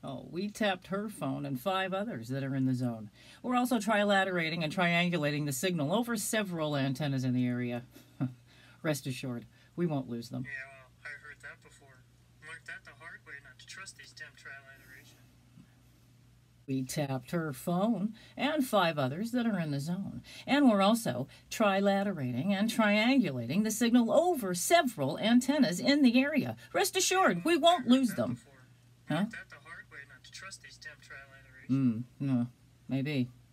Oh, we tapped her phone and 5 others that are in the zone. We're also trilaterating and triangulating the signal over several antennas in the area. Rest assured, we won't lose them. Yeah, well, I heard that before. Learned that the hard way, not to trust these damn trilateration. We tapped her phone and 5 others that are in the zone. And we're also trilaterating and triangulating the signal over several antennas in the area. Rest assured, we won't lose them. Huh? Learned that the hard way, not to trust these damn trilateration. No, maybe.